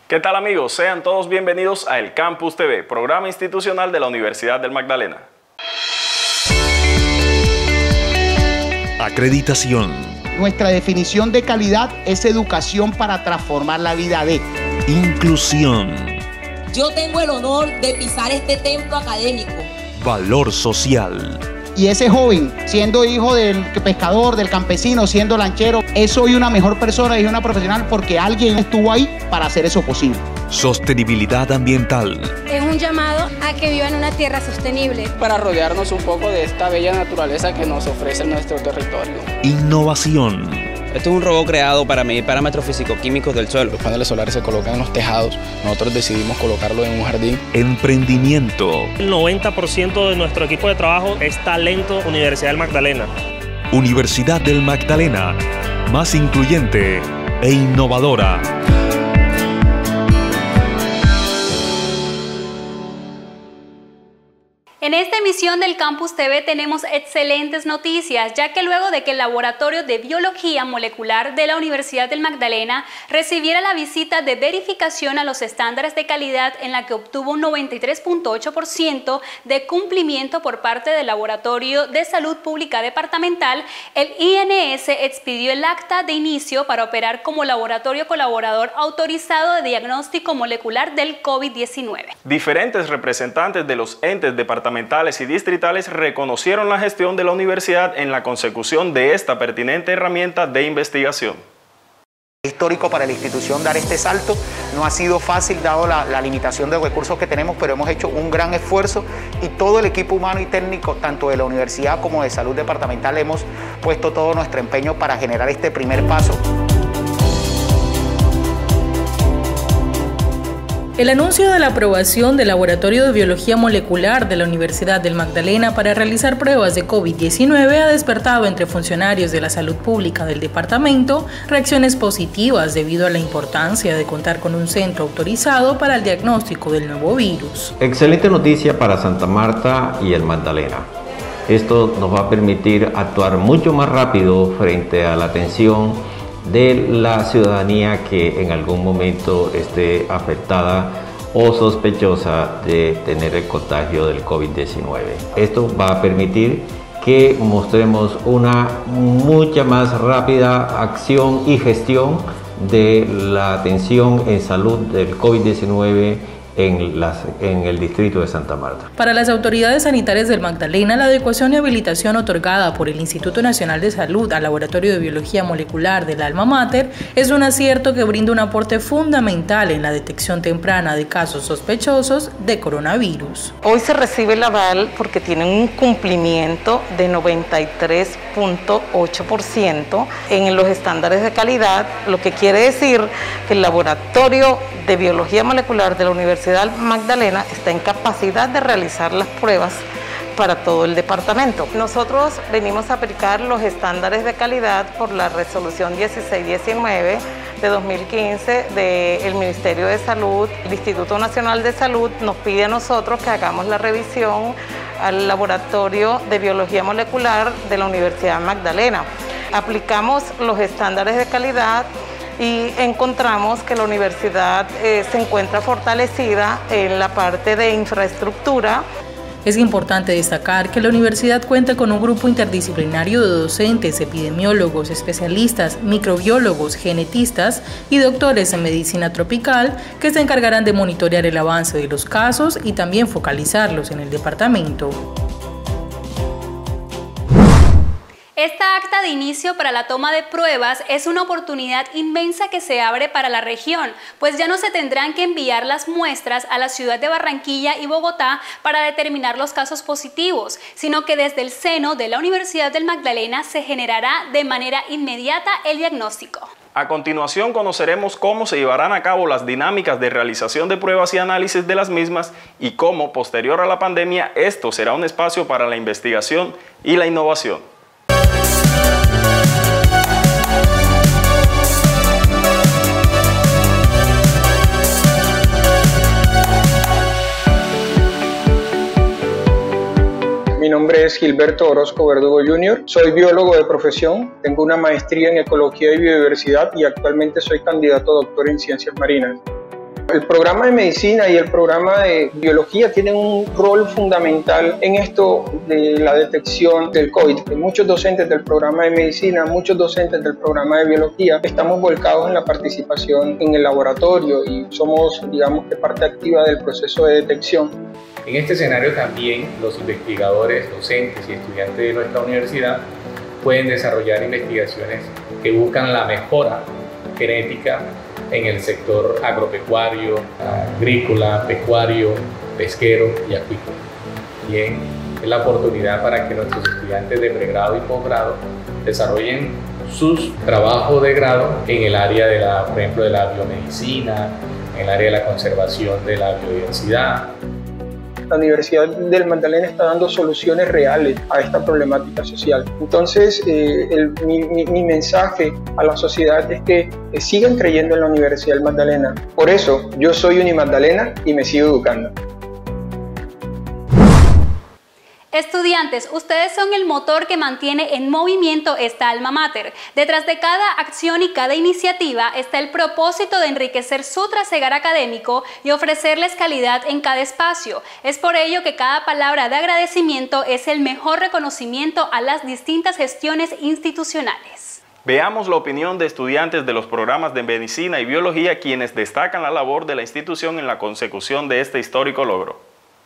¿Qué tal amigos? Sean todos bienvenidos a El Campus TV, programa institucional de la Universidad del Magdalena. Acreditación. Nuestra definición de calidad es educación para transformar la vida de. Inclusión. Yo tengo el honor de pisar este templo académico. Valor social. Y ese joven, siendo hijo del pescador, del campesino, siendo lanchero, es hoy una mejor persona y una profesional porque alguien estuvo ahí para hacer eso posible. Sostenibilidad ambiental. Es un llamado a que vivan en una tierra sostenible. Para rodearnos un poco de esta bella naturaleza que nos ofrece nuestro territorio. Innovación. Esto es un robot creado para medir parámetros físico-químicos del suelo. Los paneles solares se colocan en los tejados. Nosotros decidimos colocarlo en un jardín. Emprendimiento. El 90% de nuestro equipo de trabajo es talento Universidad del Magdalena. Universidad del Magdalena, más incluyente e innovadora. En esta emisión del Campus TV tenemos excelentes noticias, ya que luego de que el Laboratorio de Biología Molecular de la Universidad del Magdalena recibiera la visita de verificación a los estándares de calidad en la que obtuvo un 93.8% de cumplimiento por parte del Laboratorio de Salud Pública Departamental, el INS expidió el acta de inicio para operar como laboratorio colaborador autorizado de diagnóstico molecular del COVID-19. Diferentes representantes de los entes departamentales y distritales reconocieron la gestión de la universidad en la consecución de esta pertinente herramienta de investigación. Histórico para la institución dar este salto, no ha sido fácil dado la limitación de recursos que tenemos, pero hemos hecho un gran esfuerzo y todo el equipo humano y técnico, tanto de la universidad como de salud departamental, hemos puesto todo nuestro empeño para generar este primer paso. El anuncio de la aprobación del Laboratorio de Biología Molecular de la Universidad del Magdalena para realizar pruebas de COVID-19 ha despertado entre funcionarios de la salud pública del departamento reacciones positivas debido a la importancia de contar con un centro autorizado para el diagnóstico del nuevo virus. Excelente noticia para Santa Marta y el Magdalena. Esto nos va a permitir actuar mucho más rápido frente a la atención de la ciudadanía que en algún momento esté afectada o sospechosa de tener el contagio del COVID-19. Esto va a permitir que mostremos una mucha más rápida acción y gestión de la atención en salud del COVID-19 en el distrito de Santa Marta. Para las autoridades sanitarias del Magdalena, la adecuación y habilitación otorgada por el Instituto Nacional de Salud al Laboratorio de Biología Molecular del Alma Mater es un acierto que brinda un aporte fundamental en la detección temprana de casos sospechosos de coronavirus. Hoy se recibe el aval porque tienen un cumplimiento de 93.8% en los estándares de calidad, lo que quiere decir que el Laboratorio de Biología Molecular de la Universidad Magdalena está en capacidad de realizar las pruebas para todo el departamento. Nosotros venimos a aplicar los estándares de calidad por la resolución 1619 de 2015 del Ministerio de Salud. El Instituto Nacional de Salud nos pide a nosotros que hagamos la revisión al Laboratorio de Biología Molecular de la Universidad Magdalena. Aplicamos los estándares de calidad y encontramos que la universidad se encuentra fortalecida en la parte de infraestructura. Es importante destacar que la universidad cuenta con un grupo interdisciplinario de docentes, epidemiólogos, especialistas, microbiólogos, genetistas y doctores en medicina tropical que se encargarán de monitorear el avance de los casos y también focalizarlos en el departamento. Esta acta de inicio para la toma de pruebas es una oportunidad inmensa que se abre para la región, pues ya no se tendrán que enviar las muestras a la ciudad de Barranquilla y Bogotá para determinar los casos positivos, sino que desde el seno de la Universidad del Magdalena se generará de manera inmediata el diagnóstico. A continuación conoceremos cómo se llevarán a cabo las dinámicas de realización de pruebas y análisis de las mismas y cómo, posterior a la pandemia, esto será un espacio para la investigación y la innovación. Mi nombre es Gilberto Orozco Verdugo Jr., soy biólogo de profesión, tengo una maestría en Ecología y Biodiversidad y actualmente soy candidato a doctor en Ciencias Marinas. el programa de medicina y el programa de biología tienen un rol fundamental en esto de la detección del COVID. Muchos docentes del programa de medicina, muchos docentes del programa de biología estamos volcados en la participación en el laboratorio y somos, digamos, que parte activa del proceso de detección. En este escenario también los investigadores, docentes y estudiantes de nuestra universidad pueden desarrollar investigaciones que buscan la mejora genética en el sector agropecuario, agrícola, pecuario, pesquero y acuícola. Bien, es la oportunidad para que nuestros estudiantes de pregrado y posgrado desarrollen sus trabajos de grado en el área de por ejemplo, de la biomedicina, en el área de la conservación de la biodiversidad. La Universidad del Magdalena está dando soluciones reales a esta problemática social. Entonces, mi mensaje a la sociedad es que sigan creyendo en la Universidad del Magdalena. Por eso, yo soy Unimagdalena y me sigo educando. Estudiantes, ustedes son el motor que mantiene en movimiento esta alma mater. Detrás de cada acción y cada iniciativa está el propósito de enriquecer su trasegar académico y ofrecerles calidad en cada espacio. Es por ello que cada palabra de agradecimiento es el mejor reconocimiento a las distintas gestiones institucionales. Veamos la opinión de estudiantes de los programas de Medicina y Biología, quienes destacan la labor de la institución en la consecución de este histórico logro.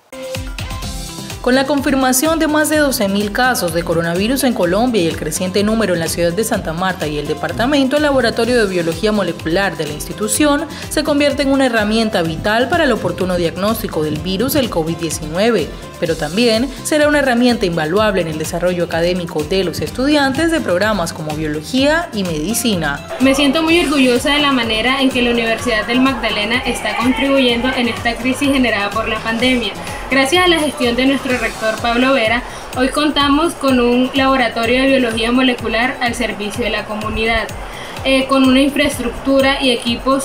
Con la confirmación de más de 12.000 casos de coronavirus en Colombia y el creciente número en la ciudad de Santa Marta y el departamento, el Laboratorio de Biología Molecular de la institución se convierte en una herramienta vital para el oportuno diagnóstico del virus del COVID-19, pero también será una herramienta invaluable en el desarrollo académico de los estudiantes de programas como Biología y Medicina. Me siento muy orgullosa de la manera en que la Universidad del Magdalena está contribuyendo en esta crisis generada por la pandemia. Gracias a la gestión de nuestro rector Pablo Vera, hoy contamos con un laboratorio de biología molecular al servicio de la comunidad, con una infraestructura y equipos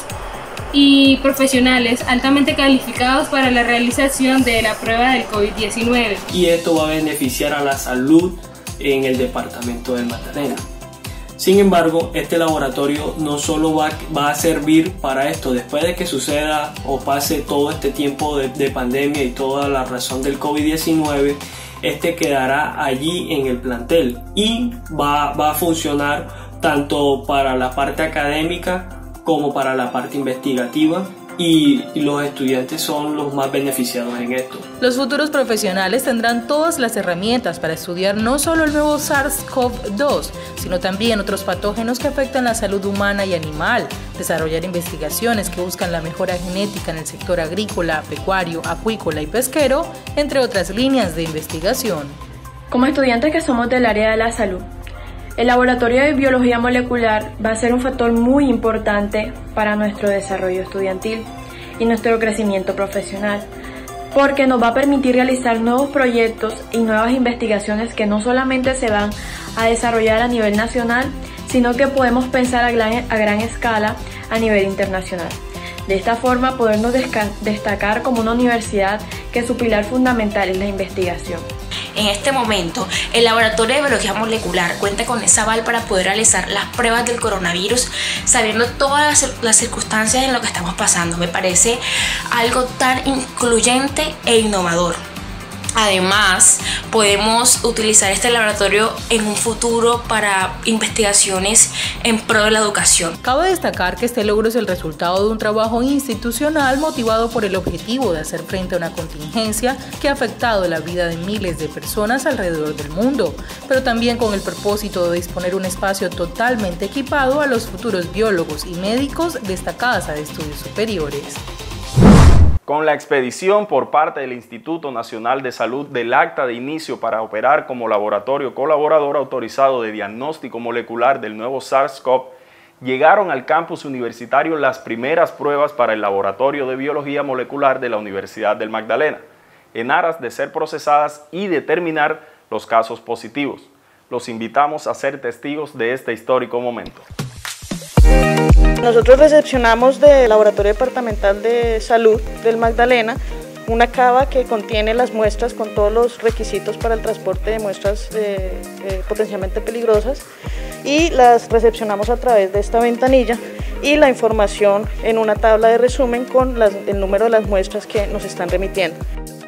y profesionales altamente calificados para la realización de la prueba del COVID-19. Y esto va a beneficiar a la salud en el departamento del Magdalena. Sin embargo, este laboratorio no solo va a servir para esto. Después de que suceda o pase todo este tiempo de pandemia y toda la razón del COVID-19, este quedará allí en el plantel y va a funcionar tanto para la parte académica como para la parte investigativa, y los estudiantes son los más beneficiados en esto. Los futuros profesionales tendrán todas las herramientas para estudiar no solo el nuevo SARS-CoV-2, sino también otros patógenos que afectan la salud humana y animal, desarrollar investigaciones que buscan la mejora genética en el sector agrícola, pecuario, acuícola y pesquero, entre otras líneas de investigación. Como estudiantes que somos del área de la salud, el laboratorio de biología molecular va a ser un factor muy importante para nuestro desarrollo estudiantil y nuestro crecimiento profesional, porque nos va a permitir realizar nuevos proyectos y nuevas investigaciones que no solamente se van a desarrollar a nivel nacional, sino que podemos pensar a gran escala a nivel internacional. De esta forma, podernos destacar como una universidad que su pilar fundamental es la investigación. En este momento, el Laboratorio de Biología Molecular cuenta con esa aval para poder realizar las pruebas del coronavirus, sabiendo todas las circunstancias en lo que estamos pasando. Me parece algo tan incluyente e innovador. Además, podemos utilizar este laboratorio en un futuro para investigaciones en pro de la educación. Cabe destacar que este logro es el resultado de un trabajo institucional motivado por el objetivo de hacer frente a una contingencia que ha afectado la vida de miles de personas alrededor del mundo, pero también con el propósito de disponer un espacio totalmente equipado a los futuros biólogos y médicos de esta casa de estudios superiores. Con la expedición por parte del Instituto Nacional de Salud del acta de inicio para operar como laboratorio colaborador autorizado de diagnóstico molecular del nuevo SARS-CoV, llegaron al campus universitario las primeras pruebas para el Laboratorio de Biología Molecular de la Universidad del Magdalena, en aras de ser procesadas y determinar los casos positivos. Los invitamos a ser testigos de este histórico momento. Nosotros recepcionamos del Laboratorio Departamental de Salud del Magdalena una cava que contiene las muestras con todos los requisitos para el transporte de muestras potencialmente peligrosas, y las recepcionamos a través de esta ventanilla y la información en una tabla de resumen con el número de las muestras que nos están remitiendo.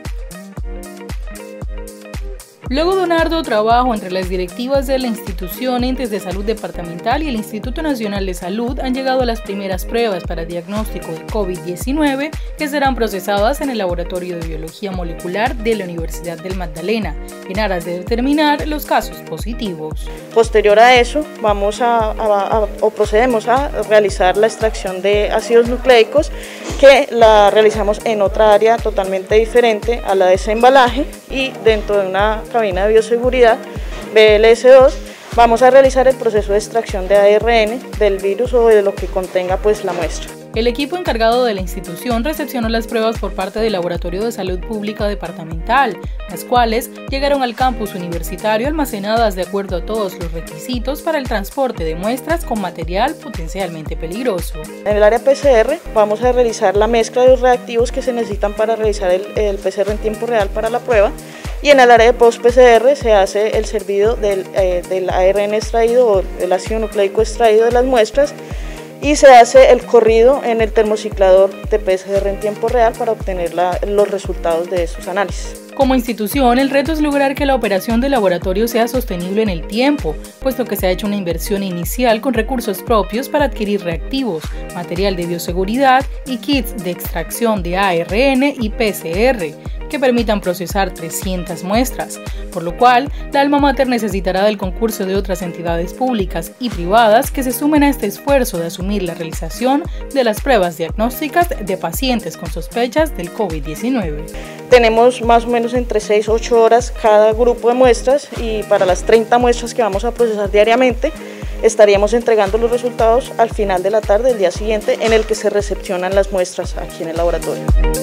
Luego de un arduo trabajo entre las directivas de la institución, entes de salud departamental y el Instituto Nacional de Salud, han llegado a las primeras pruebas para diagnóstico de COVID-19 que serán procesadas en el Laboratorio de Biología Molecular de la Universidad del Magdalena, en aras de determinar los casos positivos. Posterior a eso, procedemos a realizar la extracción de ácidos nucleicos, que la realizamos en otra área totalmente diferente a la de ese embalaje, y dentro de una cabina de bioseguridad BLS2 vamos a realizar el proceso de extracción de ARN del virus o de lo que contenga la muestra. El equipo encargado de la institución recepcionó las pruebas por parte del Laboratorio de Salud Pública Departamental, las cuales llegaron al campus universitario almacenadas de acuerdo a todos los requisitos para el transporte de muestras con material potencialmente peligroso. En el área PCR vamos a realizar la mezcla de los reactivos que se necesitan para realizar el PCR en tiempo real para la prueba, y en el área de post-PCR se hace el servido del ARN extraído o el ácido nucleico extraído de las muestras, y se hace el corrido en el termociclador de PCR en tiempo real para obtener los resultados de esos análisis. Como institución, el reto es lograr que la operación del laboratorio sea sostenible en el tiempo, puesto que se ha hecho una inversión inicial con recursos propios para adquirir reactivos, material de bioseguridad y kits de extracción de ARN y PCR, que permitan procesar 300 muestras, por lo cual la alma mater necesitará del concurso de otras entidades públicas y privadas que se sumen a este esfuerzo de asumir la realización de las pruebas diagnósticas de pacientes con sospechas del COVID-19. Tenemos más o menos entre 6 a 8 horas cada grupo de muestras, y para las 30 muestras que vamos a procesar diariamente estaríamos entregando los resultados al final de la tarde del día siguiente, en el que se recepcionan las muestras aquí en el laboratorio.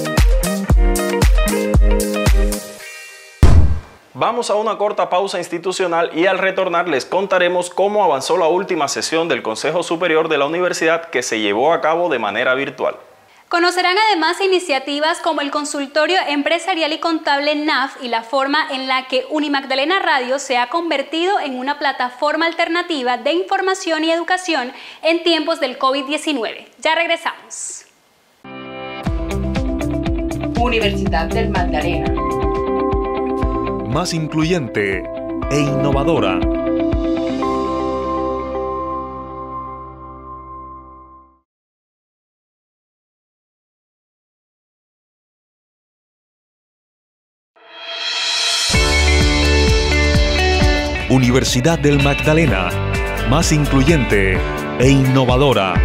Vamos a una corta pausa institucional y al retornar les contaremos cómo avanzó la última sesión del Consejo Superior de la Universidad, que se llevó a cabo de manera virtual. Conocerán además iniciativas como el Consultorio Empresarial y Contable NAF y la forma en la que Unimagdalena Radio se ha convertido en una plataforma alternativa de información y educación en tiempos del COVID-19. Ya regresamos. Universidad del Magdalena. Más incluyente e innovadora. Universidad del Magdalena, más incluyente e innovadora.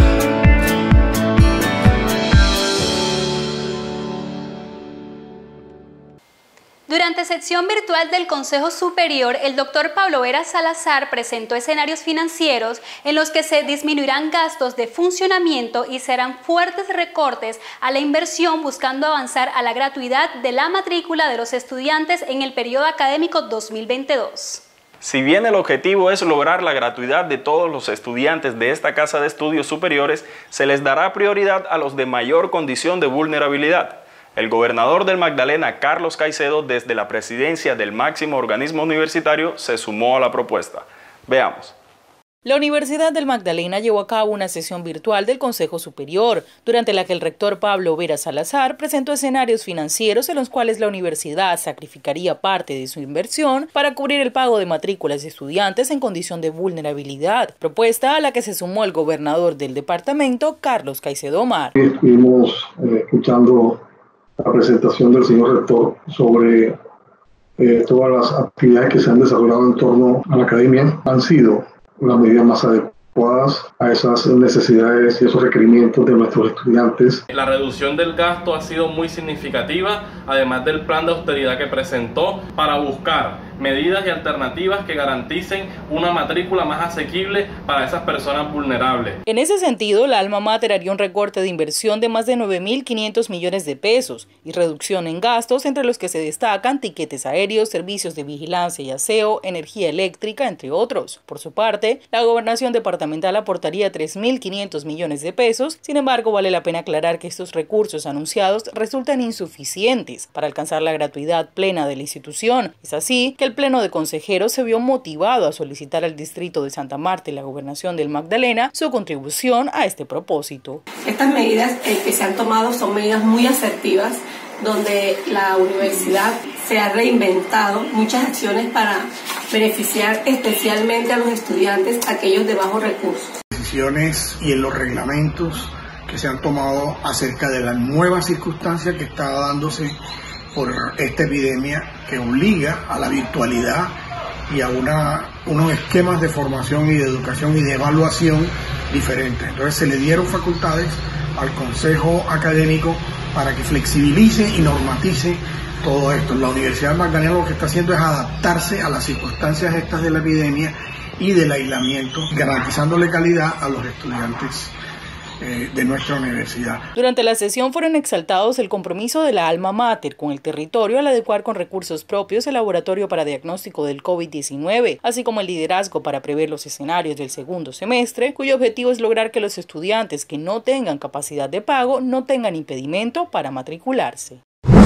Durante sección virtual del Consejo Superior, el doctor Pablo Vera Salazar presentó escenarios financieros en los que se disminuirán gastos de funcionamiento y serán fuertes recortes a la inversión, buscando avanzar a la gratuidad de la matrícula de los estudiantes en el periodo académico 2022. Si bien el objetivo es lograr la gratuidad de todos los estudiantes de esta casa de estudios superiores, se les dará prioridad a los de mayor condición de vulnerabilidad. El gobernador del Magdalena, Carlos Caicedo, desde la presidencia del máximo organismo universitario, se sumó a la propuesta. Veamos. La Universidad del Magdalena llevó a cabo una sesión virtual del Consejo Superior, durante la que el rector Pablo Vera Salazar presentó escenarios financieros en los cuales la universidad sacrificaría parte de su inversión para cubrir el pago de matrículas de estudiantes en condición de vulnerabilidad, propuesta a la que se sumó el gobernador del departamento, Carlos Caicedo Omar. Estuvimos escuchando la presentación del señor rector sobre todas las actividades que se han desarrollado en torno a la academia. Han sido las medidas más adecuadas a esas necesidades y esos requerimientos de nuestros estudiantes. La reducción del gasto ha sido muy significativa, además del plan de austeridad que presentó para buscar medidas y alternativas que garanticen una matrícula más asequible para esas personas vulnerables. En ese sentido, la alma mater haría un recorte de inversión de más de 9.500 millones de pesos y reducción en gastos, entre los que se destacan tiquetes aéreos, servicios de vigilancia y aseo, energía eléctrica, entre otros. Por su parte, la gobernación departamental aportaría 3.500 millones de pesos. Sin embargo, vale la pena aclarar que estos recursos anunciados resultan insuficientes para alcanzar la gratuidad plena de la institución. Es así que el Pleno de Consejeros se vio motivado a solicitar al Distrito de Santa Marta y la Gobernación del Magdalena su contribución a este propósito. Estas medidas que se han tomado son medidas muy asertivas, donde la universidad se ha reinventado muchas acciones para beneficiar especialmente a los estudiantes, aquellos de bajos recursos. Decisiones y en los reglamentos que se han tomado acerca de la nueva circunstancia que está dándose por esta epidemia, que obliga a la virtualidad y a unos esquemas de formación y de educación y de evaluación diferentes. Entonces se le dieron facultades al Consejo Académico para que flexibilice y normatice todo esto. La Universidad Magdalena lo que está haciendo es adaptarse a las circunstancias estas de la epidemia y del aislamiento, garantizándole calidad a los estudiantes de nuestra universidad. Durante la sesión fueron exaltados el compromiso de la alma mater con el territorio al adecuar con recursos propios el laboratorio para diagnóstico del COVID-19, así como el liderazgo para prever los escenarios del segundo semestre, cuyo objetivo es lograr que los estudiantes que no tengan capacidad de pago no tengan impedimento para matricularse.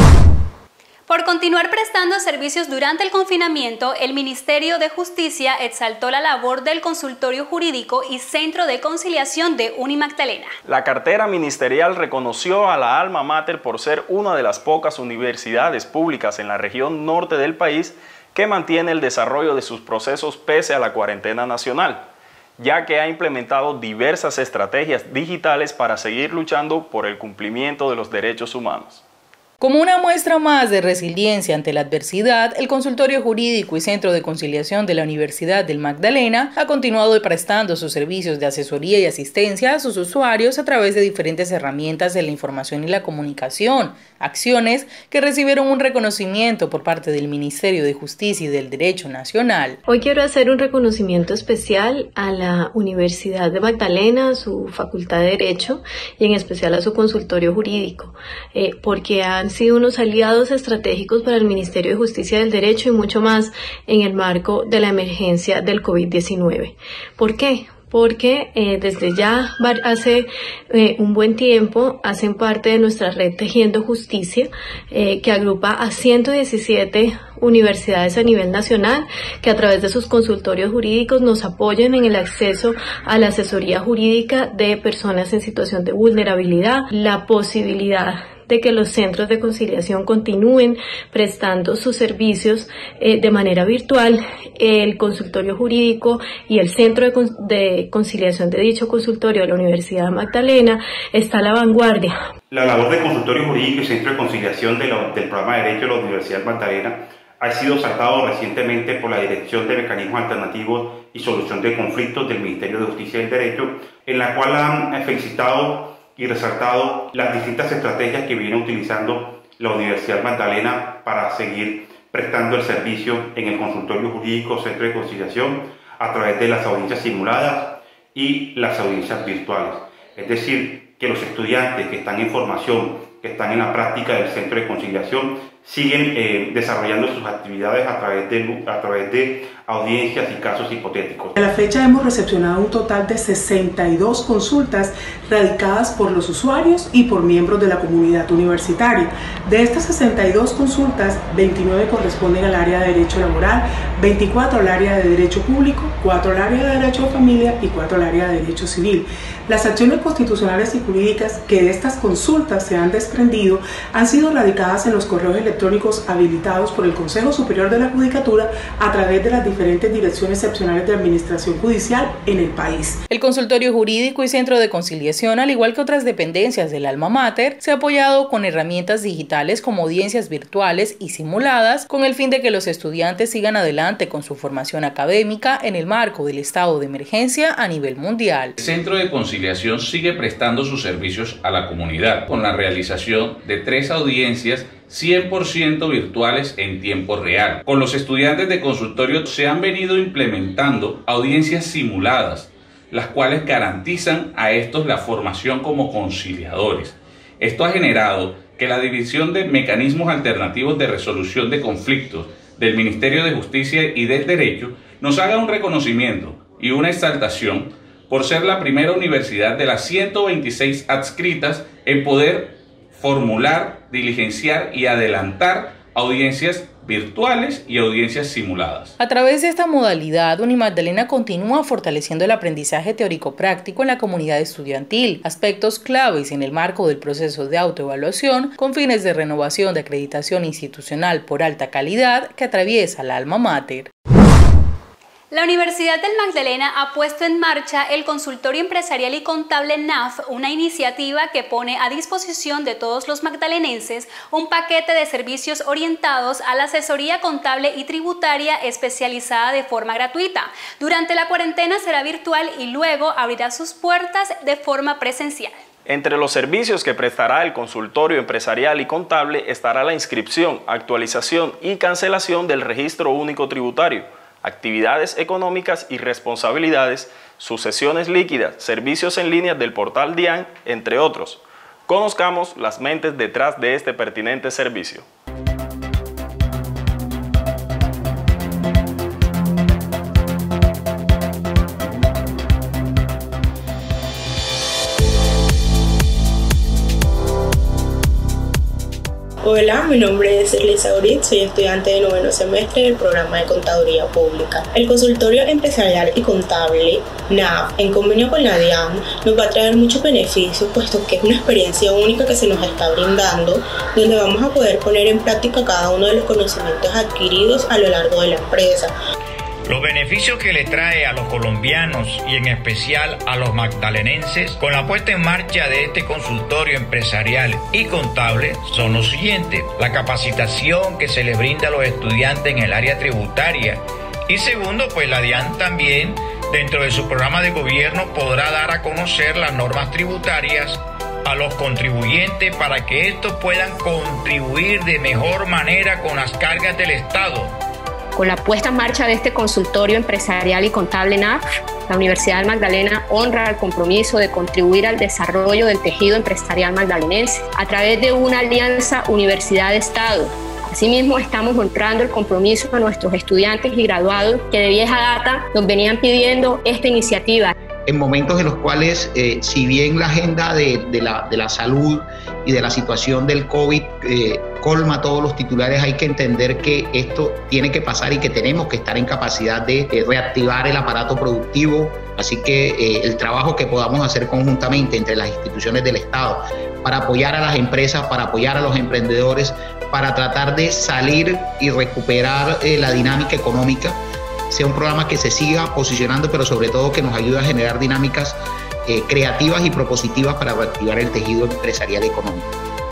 Por continuar prestando servicios durante el confinamiento, el Ministerio de Justicia exaltó la labor del Consultorio Jurídico y Centro de Conciliación de Unimagdalena. La cartera ministerial reconoció a la alma mater por ser una de las pocas universidades públicas en la región norte del país que mantiene el desarrollo de sus procesos pese a la cuarentena nacional, ya que ha implementado diversas estrategias digitales para seguir luchando por el cumplimiento de los derechos humanos. Como una muestra más de resiliencia ante la adversidad, el Consultorio Jurídico y Centro de Conciliación de la Universidad del Magdalena ha continuado prestando sus servicios de asesoría y asistencia a sus usuarios a través de diferentes herramientas de la información y la comunicación, acciones que recibieron un reconocimiento por parte del Ministerio de Justicia y del Derecho Nacional. Hoy quiero hacer un reconocimiento especial a la Universidad de Magdalena, a su Facultad de Derecho y en especial a su Consultorio Jurídico, porque han sido unos aliados estratégicos para el Ministerio de Justicia y del Derecho y mucho más en el marco de la emergencia del COVID-19. ¿Por qué? Porque desde ya hace un buen tiempo hacen parte de nuestra red Tejiendo Justicia, que agrupa a 117 universidades a nivel nacional que a través de sus consultorios jurídicos nos apoyan en el acceso a la asesoría jurídica de personas en situación de vulnerabilidad, la posibilidad de que los centros de conciliación continúen prestando sus servicios de manera virtual. El consultorio jurídico y el centro de conciliación de dicho consultorio de la Universidad Magdalena está a la vanguardia. La labor del consultorio jurídico y centro de conciliación del programa de Derecho de la Universidad Magdalena ha sido saltado recientemente por la Dirección de Mecanismos Alternativos y Solución de Conflictos del Ministerio de Justicia y del Derecho, en la cual han felicitado y resaltado las distintas estrategias que viene utilizando la Universidad Magdalena para seguir prestando el servicio en el consultorio jurídico Centro de Conciliación a través de las audiencias simuladas y las audiencias virtuales. Es decir, que los estudiantes que están en formación, que están en la práctica del Centro de Conciliación, siguen desarrollando sus actividades a través de audiencias y casos hipotéticos. A la fecha hemos recepcionado un total de 62 consultas radicadas por los usuarios y por miembros de la comunidad universitaria. De estas 62 consultas, 29 corresponden al área de Derecho Laboral, 24 al área de Derecho Público, 4 al área de Derecho de Familia y 4 al área de Derecho Civil. Las acciones constitucionales y jurídicas que de estas consultas se han desprendido han sido radicadas en los correos electrónicos habilitados por el Consejo Superior de la Judicatura a través de las diferentes direcciones seccionales de administración judicial en el país. El Consultorio Jurídico y Centro de Conciliación, al igual que otras dependencias del alma mater, se ha apoyado con herramientas digitales como audiencias virtuales y simuladas con el fin de que los estudiantes sigan adelante con su formación académica en el marco del estado de emergencia a nivel mundial. El Centro de Conciliación sigue prestando sus servicios a la comunidad con la realización de 3 audiencias 100% virtuales en tiempo real. Con los estudiantes de consultorio se han venido implementando audiencias simuladas, las cuales garantizan a estos la formación como conciliadores. Esto ha generado que la División de Mecanismos Alternativos de Resolución de Conflictos del Ministerio de Justicia y del Derecho nos haga un reconocimiento y una exaltación por ser la primera universidad de las 126 adscritas en poder formular, diligenciar y adelantar audiencias virtuales y audiencias simuladas. A través de esta modalidad, Unimagdalena continúa fortaleciendo el aprendizaje teórico-práctico en la comunidad estudiantil, aspectos claves en el marco del proceso de autoevaluación con fines de renovación de acreditación institucional por alta calidad que atraviesa la alma mater. La Universidad del Magdalena ha puesto en marcha el Consultorio Empresarial y Contable NAF, una iniciativa que pone a disposición de todos los magdalenenses un paquete de servicios orientados a la asesoría contable y tributaria especializada de forma gratuita. Durante la cuarentena será virtual y luego abrirá sus puertas de forma presencial. Entre los servicios que prestará el Consultorio Empresarial y Contable estará la inscripción, actualización y cancelación del Registro Único Tributario, actividades económicas y responsabilidades, sucesiones líquidas, servicios en línea del portal DIAN, entre otros. Conozcamos las mentes detrás de este pertinente servicio. Hola, mi nombre es Elisa Urit, soy estudiante de 9º semestre del programa de Contaduría Pública. El Consultorio Empresarial y Contable, NAF, en convenio con la DIAN, nos va a traer muchos beneficios, puesto que es una experiencia única que se nos está brindando, donde vamos a poder poner en práctica cada uno de los conocimientos adquiridos a lo largo de la empresa. Los beneficios que le trae a los colombianos y en especial a los magdalenenses con la puesta en marcha de este consultorio empresarial y contable son los siguientes: la capacitación que se les brinda a los estudiantes en el área tributaria, y segundo, pues la DIAN también dentro de su programa de gobierno podrá dar a conocer las normas tributarias a los contribuyentes para que estos puedan contribuir de mejor manera con las cargas del Estado. Con la puesta en marcha de este consultorio empresarial y contable NAF, la Universidad del Magdalena honra el compromiso de contribuir al desarrollo del tejido empresarial magdalenense a través de una alianza universidad-estado. Asimismo, estamos honrando el compromiso de nuestros estudiantes y graduados que de vieja data nos venían pidiendo esta iniciativa. En momentos en los cuales, si bien la agenda de la salud y de la situación del COVID colma todos los titulares, hay que entender que esto tiene que pasar y que tenemos que estar en capacidad de reactivar el aparato productivo. Así que el trabajo que podamos hacer conjuntamente entre las instituciones del Estado para apoyar a las empresas, para apoyar a los emprendedores, para tratar de salir y recuperar la dinámica económica, sea un programa que se siga posicionando, pero sobre todo que nos ayude a generar dinámicas creativas y propositivas para reactivar el tejido empresarial económico.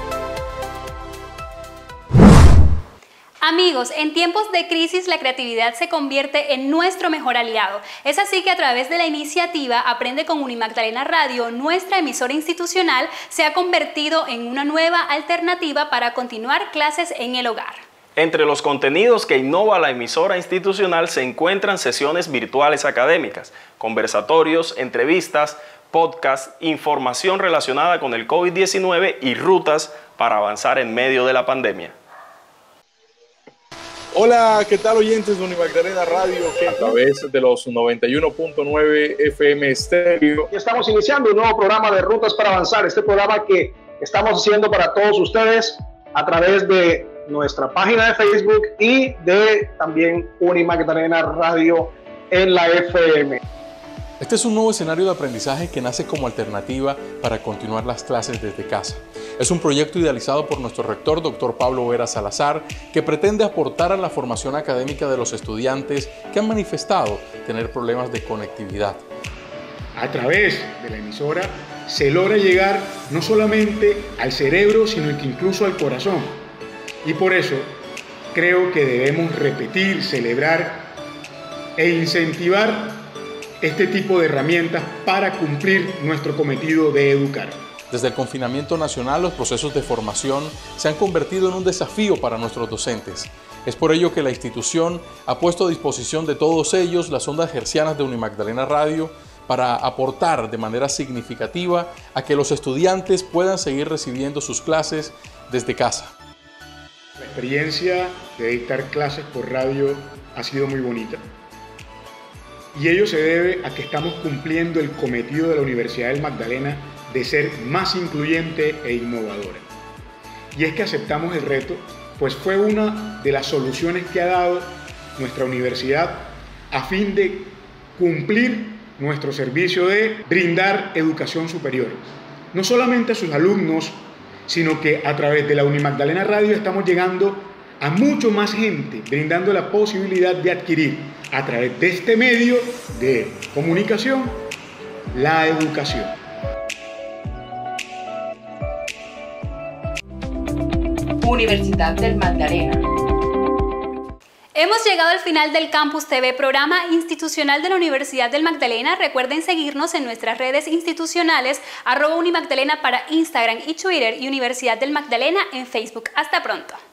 Amigos, en tiempos de crisis la creatividad se convierte en nuestro mejor aliado. Es así que a través de la iniciativa Aprende con Unimagdalena Radio, nuestra emisora institucional se ha convertido en una nueva alternativa para continuar clases en el hogar. Entre los contenidos que innova la emisora institucional se encuentran sesiones virtuales académicas, conversatorios, entrevistas, podcasts, información relacionada con el COVID-19 y rutas para avanzar en medio de la pandemia. Hola, ¿qué tal oyentes de Unimagdalena Radio? A través de los 91.9 FM Estéreo. Estamos iniciando un nuevo programa de Rutas para Avanzar, este programa que estamos haciendo para todos ustedes a través de nuestra página de Facebook y de también Unimagdalena Radio en la FM. Este es un nuevo escenario de aprendizaje que nace como alternativa para continuar las clases desde casa. Es un proyecto idealizado por nuestro rector, Dr. Pablo Vera Salazar, que pretende aportar a la formación académica de los estudiantes que han manifestado tener problemas de conectividad. A través de la emisora se logra llegar no solamente al cerebro, sino que incluso al corazón. Y por eso creo que debemos repetir, celebrar e incentivar este tipo de herramientas para cumplir nuestro cometido de educar. Desde el confinamiento nacional, los procesos de formación se han convertido en un desafío para nuestros docentes. Es por ello que la institución ha puesto a disposición de todos ellos las ondas hercianas de Unimagdalena Radio para aportar de manera significativa a que los estudiantes puedan seguir recibiendo sus clases desde casa. La experiencia de dictar clases por radio ha sido muy bonita. Y ello se debe a que estamos cumpliendo el cometido de la Universidad del Magdalena de ser más incluyente e innovadora. Y es que aceptamos el reto pues fue una de las soluciones que ha dado nuestra universidad a fin de cumplir nuestro servicio de brindar educación superior. No solamente a sus alumnos, sino que a través de la Unimagdalena Radio estamos llegando a mucho más gente, brindando la posibilidad de adquirir a través de este medio de comunicación la educación. Universidad del Magdalena. Hemos llegado al final del Campus TV, programa institucional de la Universidad del Magdalena. Recuerden seguirnos en nuestras redes institucionales, @Unimagdalena para Instagram y Twitter, y Universidad del Magdalena en Facebook. Hasta pronto.